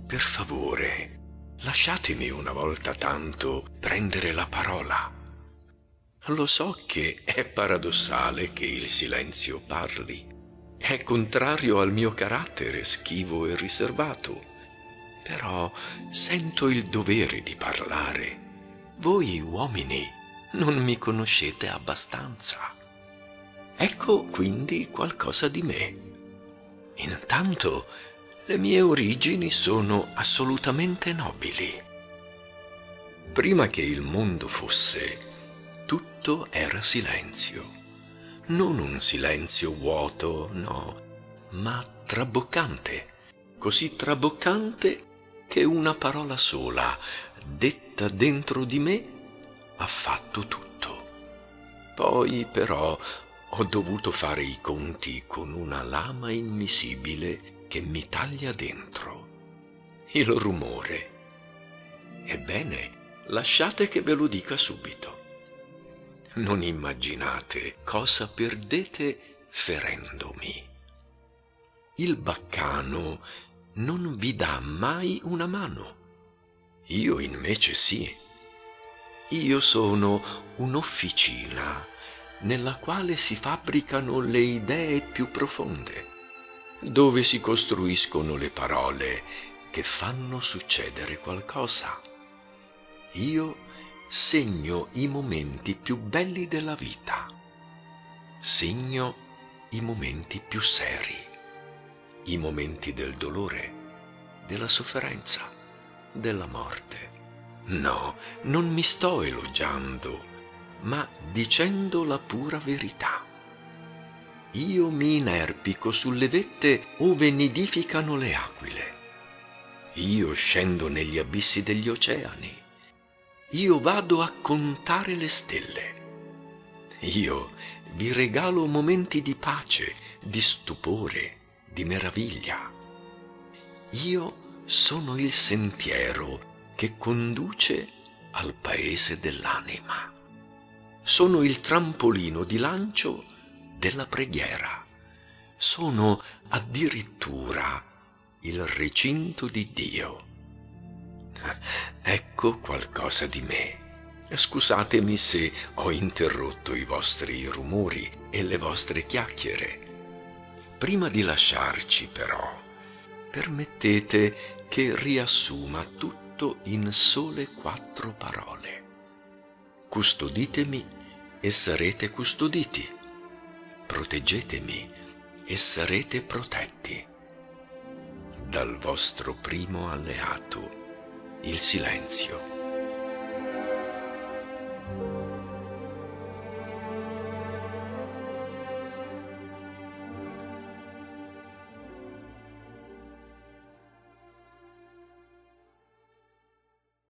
Per favore, lasciatemi una volta tanto prendere la parola. Lo so che è paradossale che il silenzio parli. È contrario al mio carattere schivo e riservato. Però sento il dovere di parlare. Voi uomini non mi conoscete abbastanza. Ecco quindi qualcosa di me. Intanto, le mie origini sono assolutamente nobili. Prima che il mondo fosse, tutto era silenzio. Non un silenzio vuoto, no, ma traboccante. Così traboccante che una parola sola, detta dentro di me, ha fatto tutto. Poi però ho dovuto fare i conti con una lama invisibile che mi taglia dentro. Il rumore. Ebbene, lasciate che ve lo dica subito. Non immaginate cosa perdete ferendomi. Il baccano non vi dà mai una mano. Io invece sì. Io sono un'officina nella quale si fabbricano le idee più profonde, dove si costruiscono le parole che fanno succedere qualcosa. Io segno i momenti più belli della vita, segno i momenti più seri, i momenti del dolore, della sofferenza, della morte. No, non mi sto elogiando, ma dicendo la pura verità. Io mi inerpico sulle vette ove nidificano le aquile. Io scendo negli abissi degli oceani. Io vado a contare le stelle. Io vi regalo momenti di pace, di stupore, di meraviglia. Io sono il sentiero che conduce al paese dell'anima. Sono il trampolino di lancio della preghiera. Sono addirittura il recinto di Dio. Ecco qualcosa di me. Scusatemi se ho interrotto i vostri rumori e le vostre chiacchiere. Prima di lasciarci, però, permettete che riassuma tutto in sole 4 parole. Custoditemi e sarete custoditi. Proteggetemi e sarete protetti. Dal vostro primo alleato, il silenzio.